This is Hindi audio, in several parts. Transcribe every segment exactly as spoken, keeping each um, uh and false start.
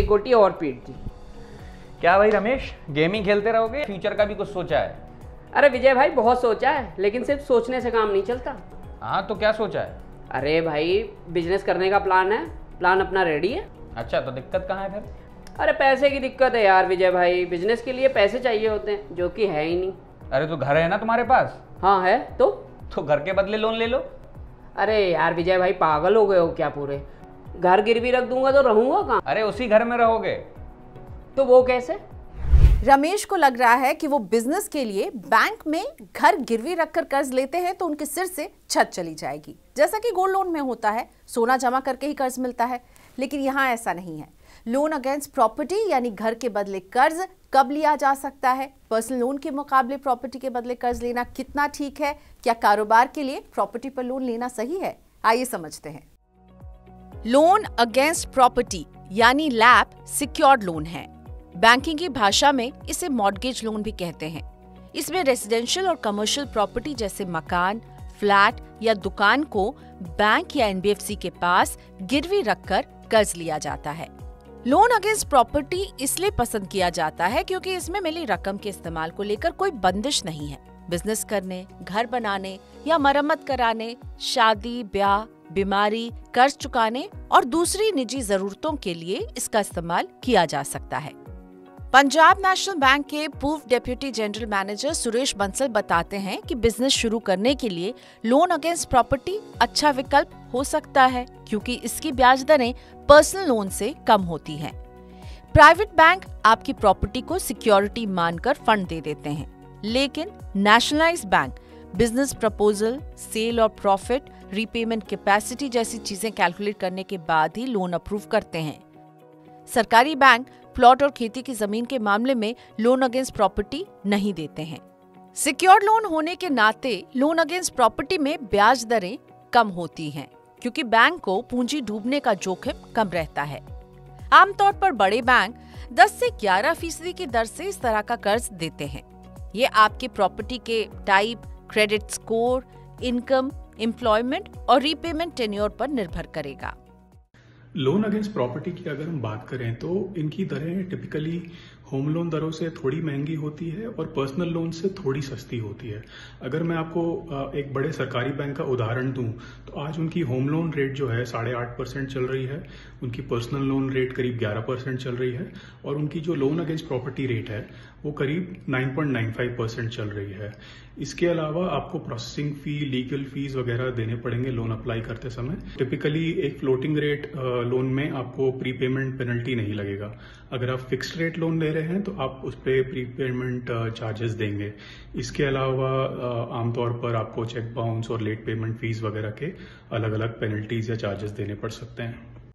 एक गोटी और पीट दी। क्या भाई रमेश, गेमिंग खेलते रहोगे? फ्यूचर का भी कुछ सोचा है? अरे विजय भाई बहुत सोचा है, लेकिन सिर्फ सोचने से काम नहीं चलता। हाँ तो क्या सोचा है? अरे भाई बिजनेस करने का प्लान है, प्लान अपना रेडी है। अच्छा, तो दिक्कत कहाँ है फिर? अरे पैसे की दिक्कत है यार विजय भाई, बिजनेस के लिए पैसे चाहिए होते हैं जो कि है ही नहीं। अरे तो घर है ना तुम्हारे पास? हाँ है। तो तो घर के बदले लोन ले लो। अरे यार विजय भाई पागल हो गए हो क्या? पूरे घर गिरवी रख दूंगा तो रहूंगा कहाँ? अरे उसी घर में रहोगे। तो वो कैसे? रमेश को लग रहा है कि वो बिजनेस के लिए बैंक में घर गिरवी रखकर कर्ज लेते हैं तो उनके सिर से छत चली जाएगी, जैसा कि गोल्ड लोन में होता है, सोना जमा करके ही कर्ज मिलता है। लेकिन यहाँ ऐसा नहीं है। लोन अगेंस्ट प्रॉपर्टी यानी घर के बदले कर्ज कब लिया जा सकता है? पर्सनल लोन के मुकाबले प्रॉपर्टी के बदले कर्ज लेना कितना ठीक है? क्या कारोबार के लिए प्रॉपर्टी पर लोन लेना सही है? आइए समझते हैं। लोन अगेंस्ट प्रॉपर्टी यानी लैप सिक्योर्ड लोन है। बैंकिंग की भाषा में इसे मॉर्गेज लोन भी कहते हैं। इसमें रेजिडेंशियल और कमर्शियल प्रॉपर्टी जैसे मकान, फ्लैट या दुकान को बैंक या एनबीएफसी के पास गिरवी रखकर कर्ज लिया जाता है। लोन अगेंस्ट प्रॉपर्टी इसलिए पसंद किया जाता है क्योंकि इसमें मिली रकम के इस्तेमाल को लेकर कोई बंदिश नहीं है। बिजनेस करने, घर बनाने या मरम्मत कराने, शादी, ब्याह, बीमारी, कर्ज चुकाने और दूसरी निजी जरूरतों के लिए इसका इस्तेमाल किया जा सकता है। पंजाब नेशनल बैंक के पूर्व deputy general manager Suresh Bansal बताते हैं कि बिजनेस शुरू करने के लिए लोन अगेंस्ट प्रॉपर्टी अच्छा विकल्प हो सकता है क्योंकि इसकी ब्याज दरें पर्सनल लोन से कम होती हैं। प्राइवेट बैंक आपकी प्रॉपर्टी को सिक्योरिटी मानकर फंड दे देते हैं, लेकिन nationalised bank business proposal, sale और प्रॉफिट, रीपेमेंट कैपेसिटी जैसी चीजें कैलकुलेट करने के बाद ही लोन अप्रूव करते हैं। सरकारी बैंक प्लॉट और खेती की जमीन के मामले में लोन अगेंस्ट प्रॉपर्टी नहीं देते हैं। सिक्योर्ड लोन होने के नाते लोन अगेंस्ट प्रॉपर्टी में ब्याज दरें कम होती हैं क्योंकि बैंक को पूंजी डूबने का जोखिम कम रहता है। आमतौर पर बड़े बैंक दस से ग्यारह फीसदी की दर से इस तरह का कर्ज देते हैं। ये आपके प्रॉपर्टी के type, credit score, income, employment और रीपेमेंट टेन्योर पर निर्भर करेगा। लोन अगेंस्ट प्रॉपर्टी की अगर हम बात करें तो इनकी दरें टिपिकली होम लोन दरों से थोड़ी महंगी होती है और पर्सनल लोन से थोड़ी सस्ती होती है। अगर मैं आपको एक बड़े सरकारी बैंक का उदाहरण दूं तो आज उनकी होम लोन रेट जो है साढ़े आठ परसेंट चल रही है, उनकी पर्सनल लोन रेट करीब ग्यारह परसेंट चल रही है और उनकी जो लोन अगेंस्ट प्रॉपर्टी रेट है वो करीब नौ पॉइंट नौ पाँच परसेंट चल रही है। इसके अलावा आपको प्रोसेसिंग फी, लीगल फीस वगैरह देने पड़ेंगे लोन अप्लाई करते समय। टिपिकली एक फ्लोटिंग रेट लोन में आपको प्रीपेमेंट पेनल्टी नहीं लगेगा। अगर आप फिक्स्ड रेट लोन ले रहे हैं तो आप उस पर प्रीपेमेंट चार्जेस देंगे। इसके अलावा आमतौर पर आपको चेक बाउंस और लेट पेमेंट फीस वगैरह के अलग अलग पेनल्टीज या चार्जेस देने पड़ सकते हैं।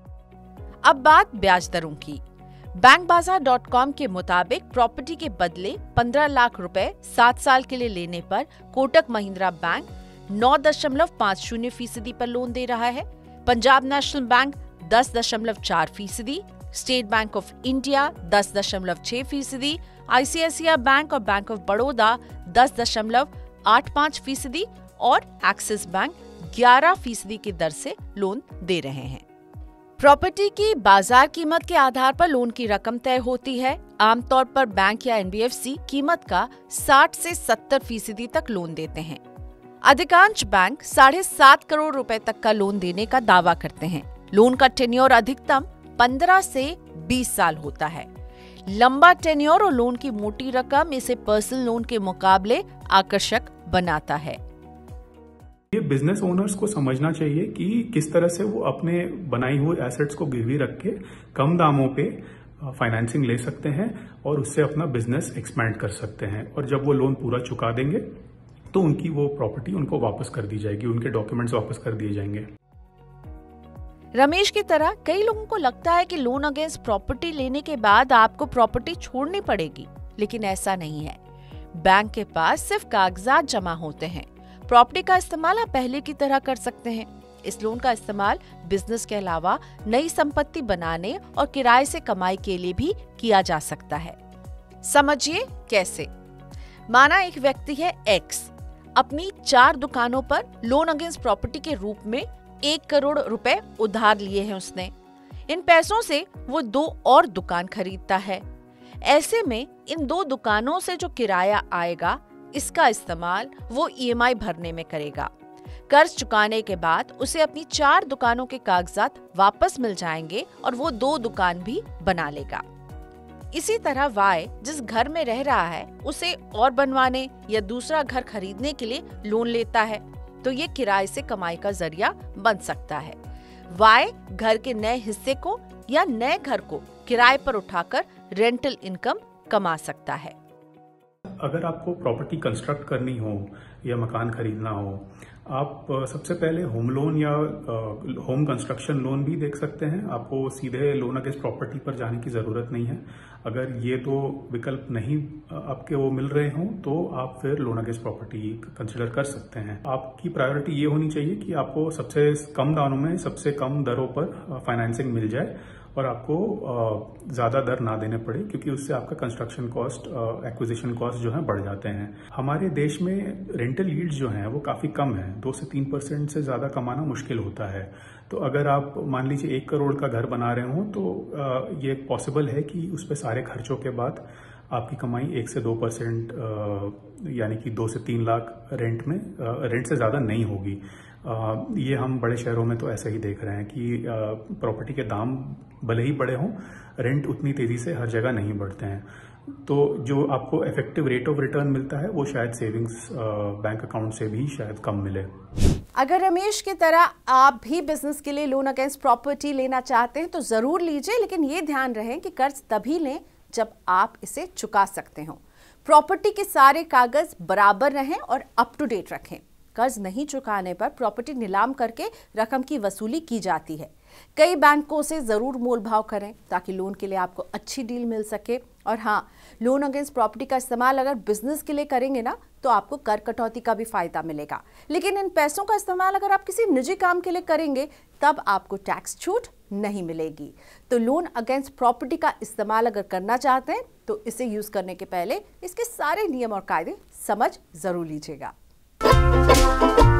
अब बात ब्याज दरों की। बैंक बाजार डॉट कॉम के मुताबिक प्रॉपर्टी के बदले पंद्रह लाख रुपए सात साल के लिए लेने पर कोटक महिंद्रा बैंक नौ दशमलव पाँच शून्य फीसदी पर लोन दे रहा है। पंजाब नेशनल बैंक दस दशमलव चार फीसदी, स्टेट बैंक ऑफ इंडिया दस दशमलव छह फीसदी, आईसीआईसीआई बैंक और बैंक ऑफ बड़ौदा दस दशमलव आठ पाँच फीसदी और एक्सिस बैंक ग्यारह फीसदी की दर से लोन दे रहे हैं। प्रॉपर्टी की बाजार कीमत के आधार पर लोन की रकम तय होती है। आमतौर पर बैंक या एनबीएफसी कीमत का साठ से सत्तर फीसदी तक लोन देते हैं। अधिकांश बैंक साढ़े सात करोड़ रुपए तक का लोन देने का दावा करते हैं। लोन का टेन्योर अधिकतम पंद्रह से बीस साल होता है। लंबा टेन्योर और लोन की मोटी रकम इसे पर्सनल लोन के मुकाबले आकर्षक बनाता है। ये बिजनेस ओनर्स को समझना चाहिए कि किस तरह से वो अपने बनाई हुई एसेट्स को गिरवी रख के कम दामों पे फाइनेंसिंग ले सकते हैं और उससे अपना बिजनेस एक्सपैंड कर सकते हैं। और जब वो लोन पूरा चुका देंगे तो उनकी वो प्रॉपर्टी उनको वापस कर दी जाएगी, उनके डॉक्यूमेंट्स वापस कर दिए जाएंगे। रमेश की तरह कई लोगों को लगता है कि लोन अगेंस्ट प्रॉपर्टी लेने के बाद आपको प्रॉपर्टी छोड़नी पड़ेगी, लेकिन ऐसा नहीं है। बैंक के पास सिर्फ कागजात जमा होते हैं। प्रॉपर्टी का इस्तेमाल आप पहले की तरह कर सकते हैं। इस लोन का इस्तेमाल बिजनेस के अलावा नई संपत्ति बनाने और किराए से कमाई के लिए भी किया जा सकता है। समझिए कैसे। माना एक व्यक्ति है एक्स, अपनी चार दुकानों पर लोन अगेंस्ट प्रॉपर्टी के रूप में एक करोड़ रुपए उधार लिए हैं उसने। इन पैसों से वो दो और दुकान खरीदता है। ऐसे में इन दो दुकानों से जो किराया आएगा, इसका इस्तेमाल वो ई एम आई भरने में करेगा। कर्ज चुकाने के बाद उसे अपनी चार दुकानों के कागजात वापस मिल जाएंगे और वो दो दुकान भी बना लेगा। इसी तरह वाई जिस घर में रह रहा है उसे और बनवाने या दूसरा घर खरीदने के लिए लोन लेता है, तो ये किराए से कमाई का जरिया बन सकता है। वाई घर के नए हिस्से को या नए घर को किराए पर उठाकर रेंटल इनकम कमा सकता है। अगर आपको प्रॉपर्टी कंस्ट्रक्ट करनी हो या मकान खरीदना हो, आप सबसे पहले होम लोन या होम कंस्ट्रक्शन लोन भी देख सकते हैं। आपको सीधे लोन अगेंस्ट प्रॉपर्टी पर जाने की जरूरत नहीं है। अगर ये दो विकल्प नहीं आपके वो मिल रहे हों तो आप फिर लोन अगेंस्ट प्रॉपर्टी कंसिडर कर सकते हैं। आपकी प्रायोरिटी ये होनी चाहिए कि आपको सबसे कम दामों में सबसे कम दरों पर फाइनेंसिंग मिल जाए और आपको ज्यादा दर ना देने पड़े, क्योंकि उससे आपका कंस्ट्रक्शन कॉस्ट, एक्विजिशन कॉस्ट जो है बढ़ जाते हैं। हमारे देश में रेंटल यील्ड्स जो हैं वो काफी कम है, दो से तीन परसेंट से ज्यादा कमाना मुश्किल होता है। तो अगर आप मान लीजिए एक करोड़ का घर बना रहे हो तो ये पॉसिबल है कि उस पर सारे खर्चों के बाद आपकी कमाई एक से दो परसेंट यानी कि दो से तीन लाख रेंट में रेंट से ज्यादा नहीं होगी। ये हम बड़े शहरों में तो ऐसा ही देख रहे हैं कि प्रॉपर्टी के दाम भले ही बड़े हों, रेंट उतनी तेजी से हर जगह नहीं बढ़ते हैं। तो जो आपको इफेक्टिव रेट ऑफ रिटर्न मिलता है वो शायद सेविंग्स बैंक अकाउंट से भी शायद कम मिले। अगर रमेश की तरह आप भी बिजनेस के लिए लोन अगेंस्ट प्रॉपर्टी लेना चाहते हैं तो जरूर लीजिए, लेकिन ये ध्यान रहे कि कर्ज तभी लें जब आप इसे चुका सकते हो। प्रॉपर्टी के सारे कागज बराबर रहें और अप टू डेट रखें। कर्ज नहीं चुकाने पर प्रॉपर्टी नीलाम करके रकम की वसूली की जाती है। कई बैंकों से जरूर मोल भाव करें ताकि लोन के लिए आपको अच्छी डील मिल सके। और हाँ, लोन अगेंस्ट प्रॉपर्टी का इस्तेमाल अगर बिजनेस के लिए करेंगे ना तो आपको कर कटौती का भी फायदा मिलेगा, लेकिन इन पैसों का इस्तेमाल अगर आप किसी निजी काम के लिए करेंगे तब आपको टैक्स छूट नहीं मिलेगी। तो लोन अगेंस्ट प्रॉपर्टी का इस्तेमाल अगर करना चाहते हैं तो इसे यूज करने के पहले इसके सारे नियम और कायदे समझ जरूर लीजिएगा।